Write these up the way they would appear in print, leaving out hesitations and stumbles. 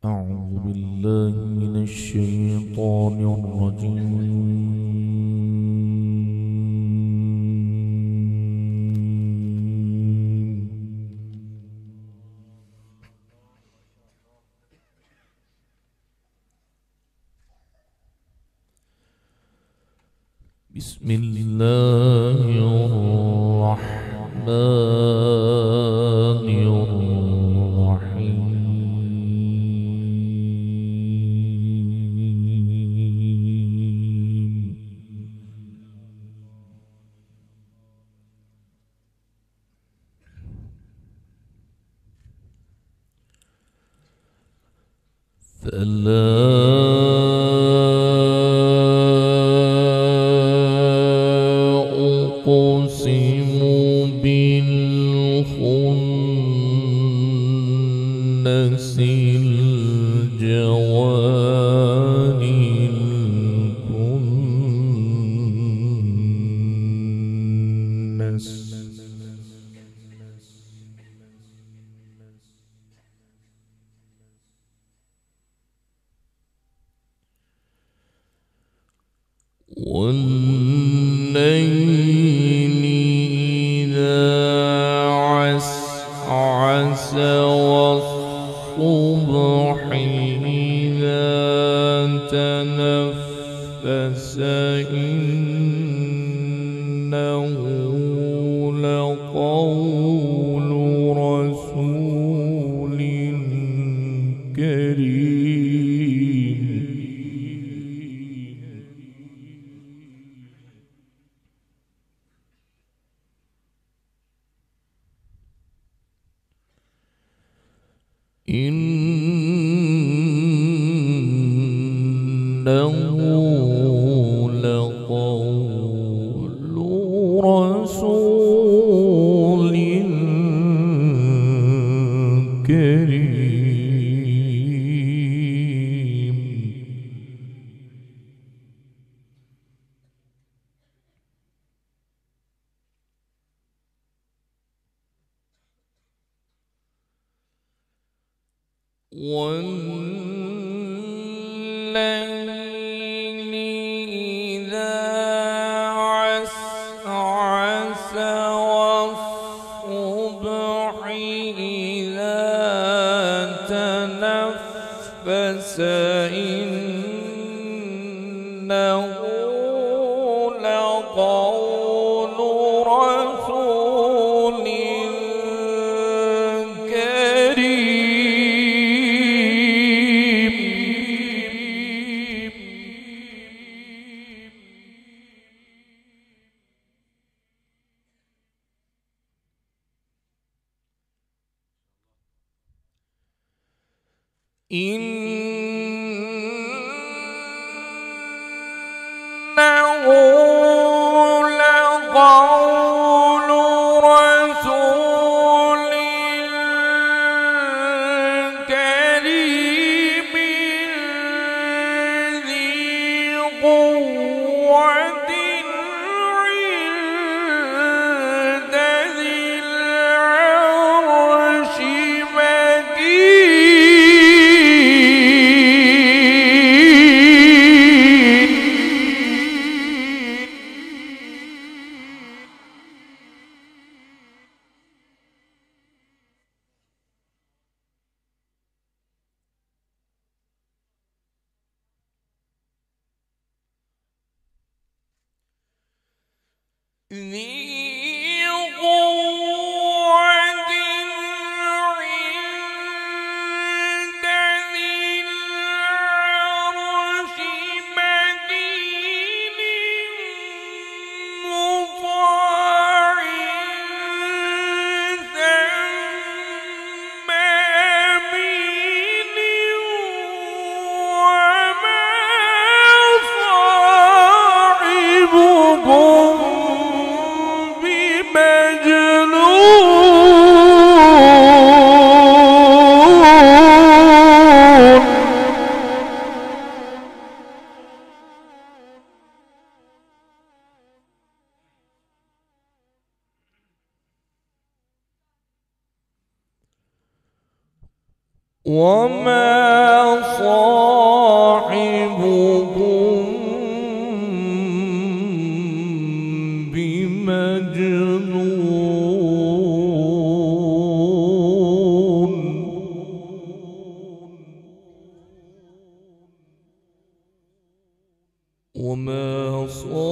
أعوذ بالله من الشيطان الرجيم. بسم الله الرحمن الرحيم. فلا أقسم بالخنس الجوار الكنس والليل إذا عسعس والصبح إذا تنفس إنه لقول رسول كريم. إنه لقول رسول كريم. والليل إذا عسعس والصبح إذا تنفس إنه لقول رسول كريم. إنه لقول رسول كريم ذي قوة عند ذي العرش مكين. ذي قوة عند ذي العرش مكين مطاع ثم أمين وما صاحبكم وما صاحبكم بمجنون وما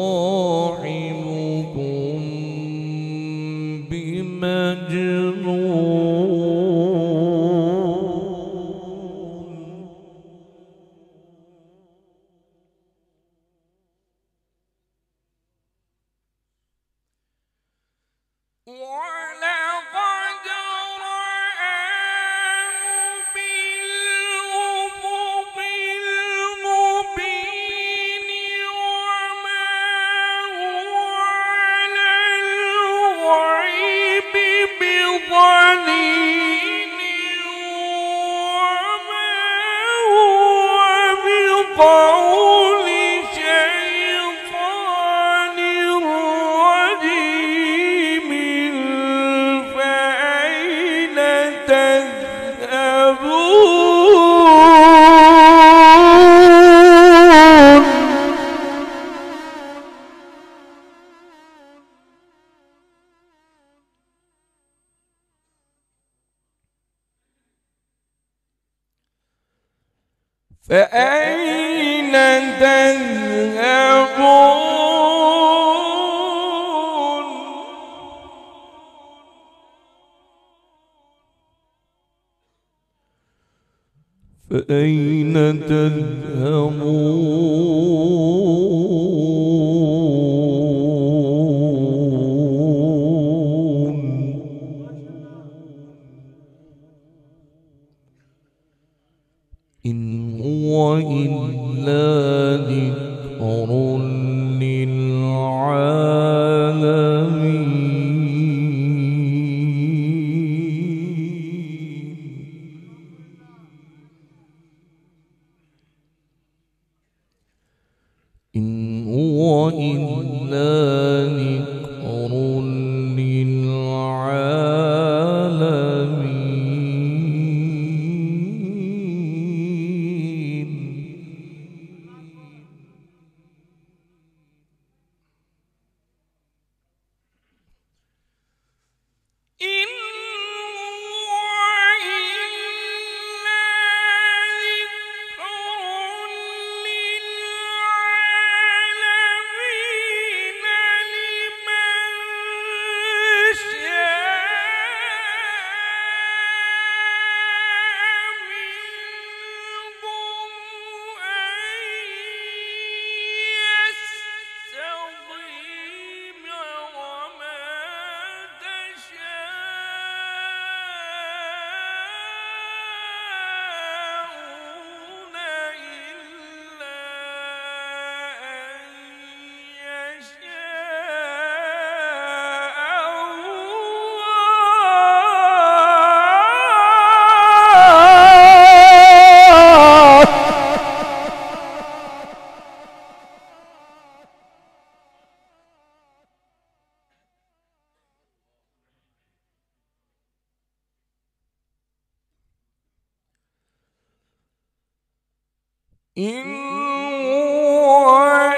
صاحبكم بمجنون ولقد رآه بالأفق المبين وما هو على الغيب بضنين وما هو بقول شيطان رجيم فأين تذهبون فأين تذهبون فأين تذهبون إن هو إلا ذكر للعالمين إن هو إلا ذكر للعالمين إن هو إلا ذكر للعالمين لمن شاء منكم أن يستقيم وما تشاءون إلا أن إن هو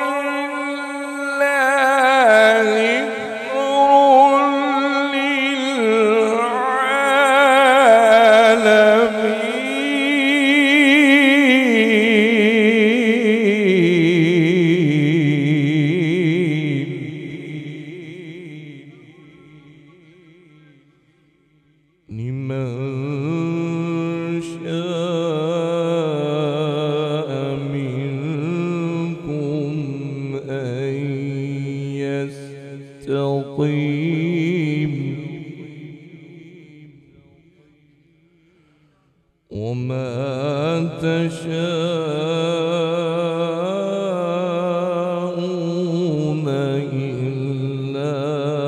إلا ذكر للعالمين لمن شاء منكم أن يستقيم وما تشاءون إلا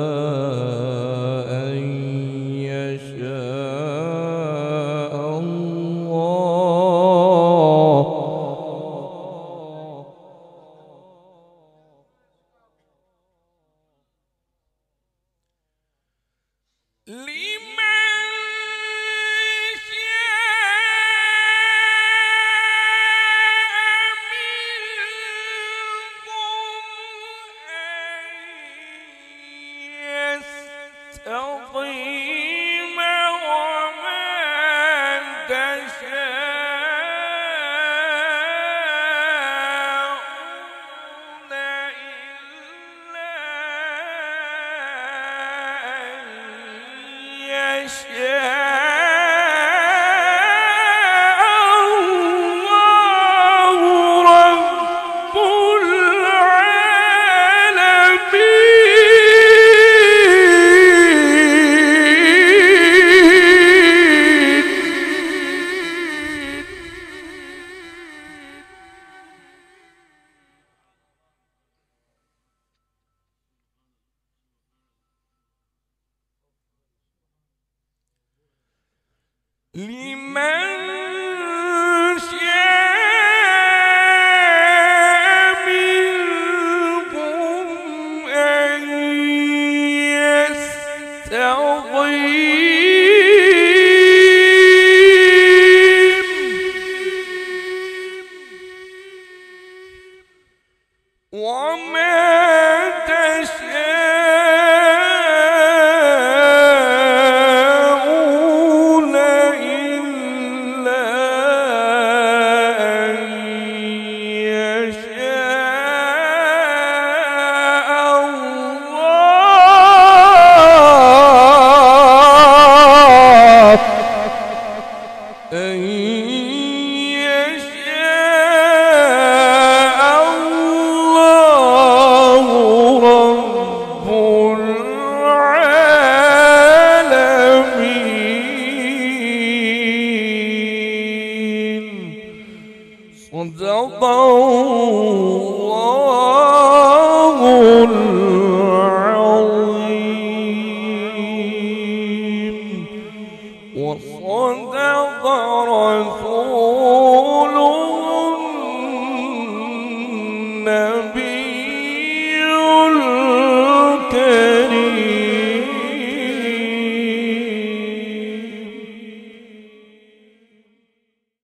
أن يشاء الله لمن شاء لمن شاء منكم أن يستقيم وما تشاءون إلا أن يشاء الله أن يشاء الله رب العالمين. صدق الله